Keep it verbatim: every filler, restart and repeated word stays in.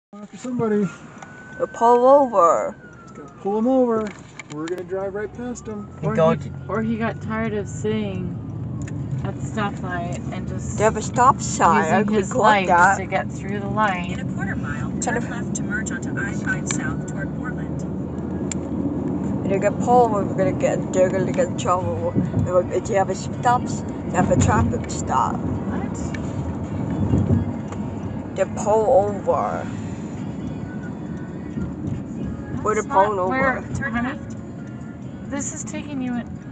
After somebody. Pull over. Gotta pull him over. We're gonna drive right past him. Or he, or he got tired of sitting at the stoplight and just They have a stop sign. I using could his record legs that. to get through the light. In a quarter mile, turn left to merge onto I five South toward Portland. They're gonna pull over. We're gonna get. They're gonna get in trouble. If you have a stop, you have a traffic stop. What? They pull over. We're the pulling over. Honey, this is taking you in.